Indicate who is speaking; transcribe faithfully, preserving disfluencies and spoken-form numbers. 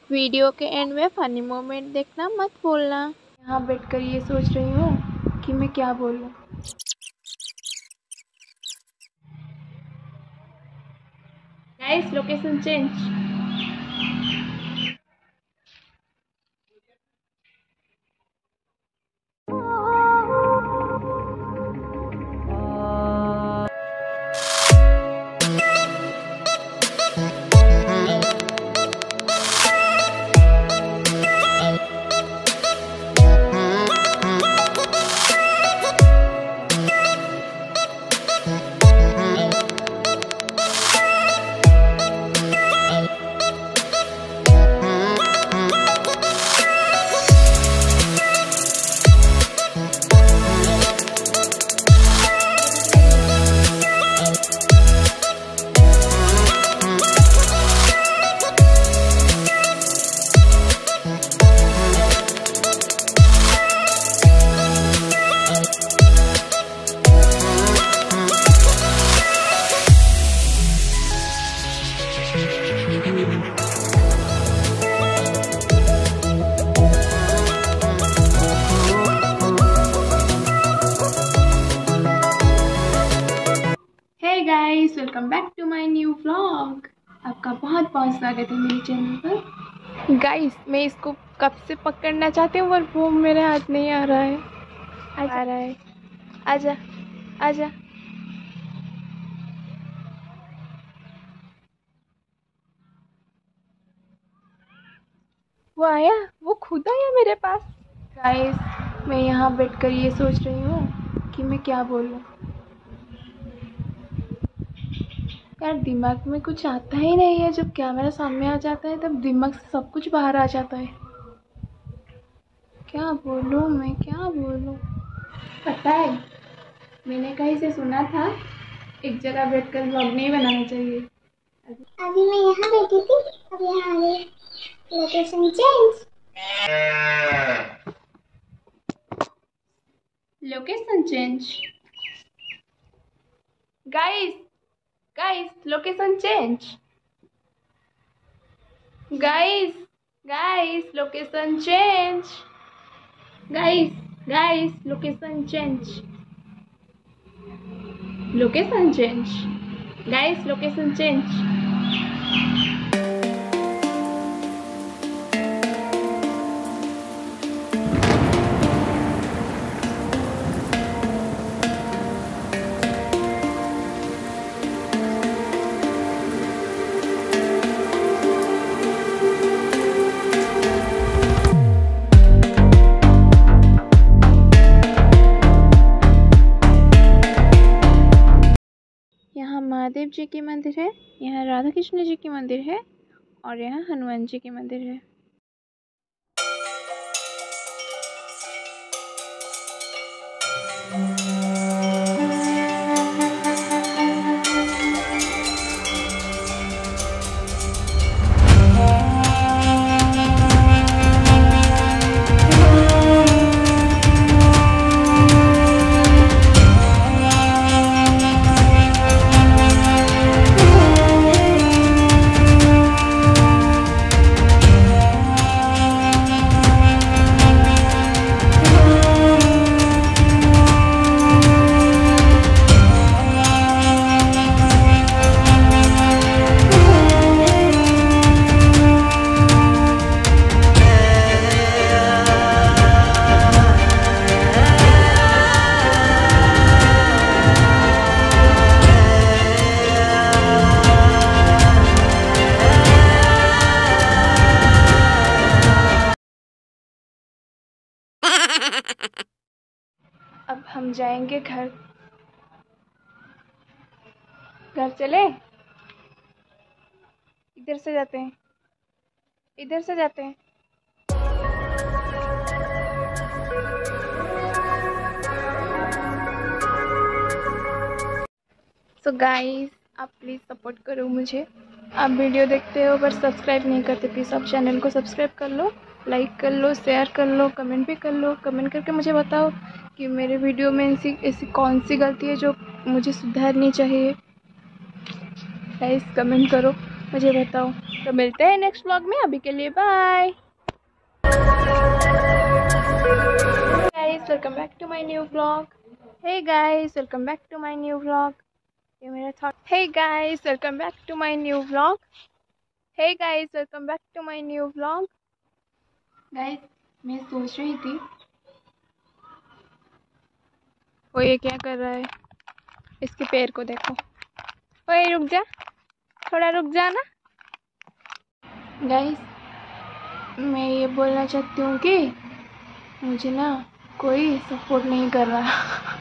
Speaker 1: Video के and में funny moment देखना मत भूलना। यहाँ बैठकर ये सोच रही हूँ कि मैं क्या बोलूँ। Guys, location change. Hey guys, welcome back to my new vlog. आपका बहुत बहुत स्वागत है मेरे चैनल पर। गाइस, मैं इसको कब से पकड़ना चाहती हूँ पर वो मेरे हाथ नहीं आ रहा है। आ रहा है, आजा आजा। वो आया, वो खुद आया मेरे पास। गाइस, मैं यहाँ बैठकर ये सोच रही हूँ कि मैं क्या बोलूँ। यार, दिमाग में कुछ आता ही नहीं है। जब कैमरा सामने आ जाता है तब दिमाग से सब कुछ बाहर आ जाता है। क्या बोलूँ मैं, क्या बोलूँ। पता है, मैंने कहीं से सुना था एक जगह बैठकर व्लॉग नहीं बनाना चाहिए।
Speaker 2: अभी मैं यहाँ बैठी थी, अब यहाँ आ गई। Location change.
Speaker 1: Location change. Guys guys, location change. Guys guys, location change. Guys guys, location change. Location change. Guys, location change. यहाँ महादेव जी की मंदिर है, यहाँ राधा कृष्ण जी की मंदिर है और यहाँ हनुमान जी की मंदिर है। अब हम जाएंगे घर। घर चले, इधर से जाते हैं, इधर से जाते हैं। सो गाइस, आप प्लीज़ सपोर्ट करो मुझे। आप वीडियो देखते हो पर सब्सक्राइब नहीं करते, प्लीज़ आप चैनल को सब्सक्राइब कर लो, लाइक कर लो, शेयर कर लो, कमेंट भी कर लो। कमेंट करके मुझे बताओ कि मेरे वीडियो में ऐसी ऐसी कौन सी गलती है जो मुझे सुधारनी चाहिए। गाइस, कमेंट करो, मुझे बताओ। तो मिलते हैं नेक्स्ट व्लॉग में, अभी के लिए bye guys, welcome back to my new vlog. Hey guys, welcome back to my new vlog. ये मेरा thought. Hey guys, welcome back to my new vlog. Hey guys, welcome back to my new vlog. Guys, मैं सोच रही थी वो ये क्या कर रहा है, इसके पैर को देखो। ओए रुक जा, थोड़ा रुक जा ना। गाइस, मैं ये बोलना चाहती हूँ कि मुझे ना कोई सपोर्ट नहीं कर रहा।